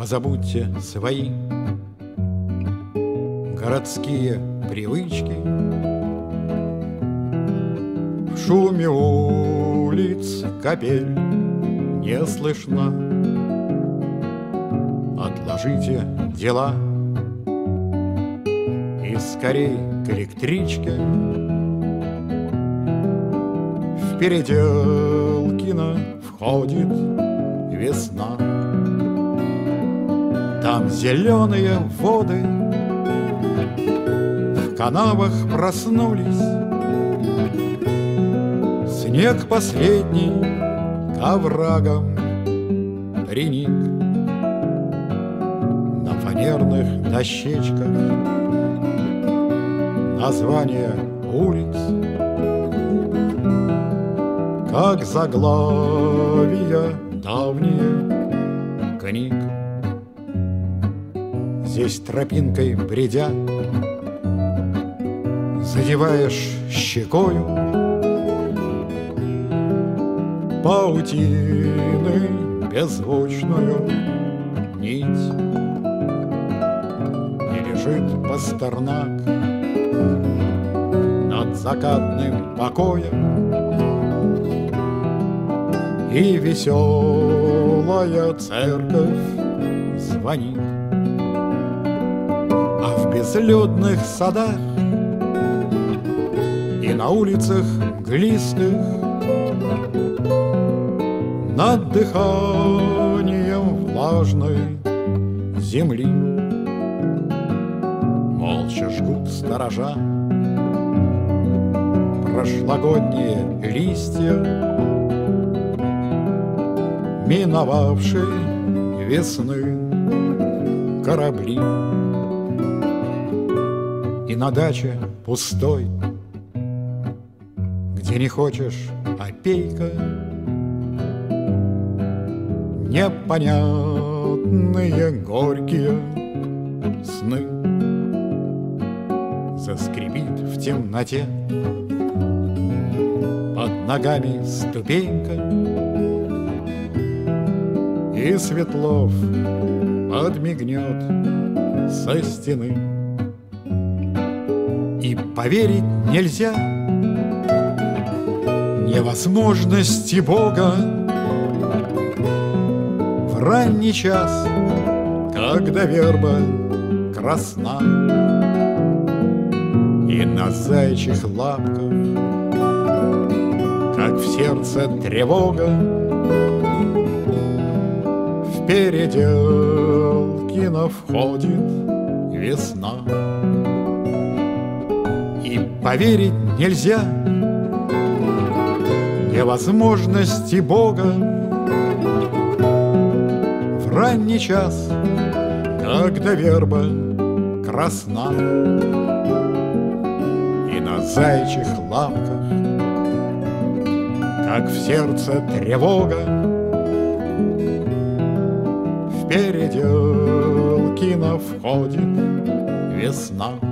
Позабудьте свои городские привычки. В шуме улиц капель не слышно. Отложите дела и скорей к электричке. В Переделкино входит весна. Там зеленые воды в канавах проснулись. Снег последний к оврагам приник. На фанерных дощечках названия улиц, как заглавия давние книг. Здесь тропинкой бредя задеваешь щекою паутины беззвучную нить. И лежит Пастернак над закатным покоем, и веселая церковь звонит. А в безлюдных садах и на улицах глистых над дыханием влажной земли молча жгут сторожа прошлогодние листья миновавшей весны корабли. И на даче пустой, где не хочешь опейка, непонятные горькие сны. Заскрипит в темноте под ногами ступенька, и Светлов подмигнет со стены. И поверить нельзя невозможности Бога в ранний час, когда верба красна, и на заячьих лапках, как в сердце тревога, в Переделкино входит весна. И поверить нельзя невозможности Бога в ранний час, когда верба красна, и на заячьих лапках, как в сердце тревога, в Переделкино входит весна.